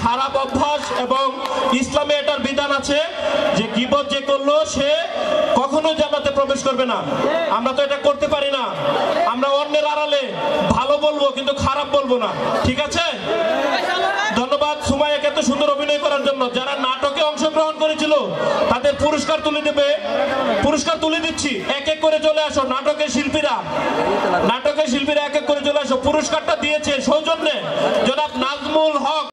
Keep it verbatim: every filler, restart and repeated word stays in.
খারাপ অভ্যাস এবং ইসলামে এটার বিধান আছে যে গীবত যে করলো সে কখনো জান্নাতে প্রবেশ করবে না। আমরা তো এটা করতে পারি না। আমরা অন্যের আড়ালে ভালো বলবো কিন্তু খারাপ বলবো না, ঠিক আছে? ধন্যবাদ সুমাইয়াকে এত সুন্দর অভিনয় করার জন্য। যারা নাটকে অংশগ্রহণ করেছিল তাদের পুরস্কার তুলে দেবে, পুরস্কার তুলে দিচ্ছি। এক এক করে চলে আসো নাটকের শিল্পীরা, নাটকের শিল্পীরা এক এক করে চলে আসো। পুরস্কারটা দিয়েছে সৌজন্যে জনাব নাজমুল হক।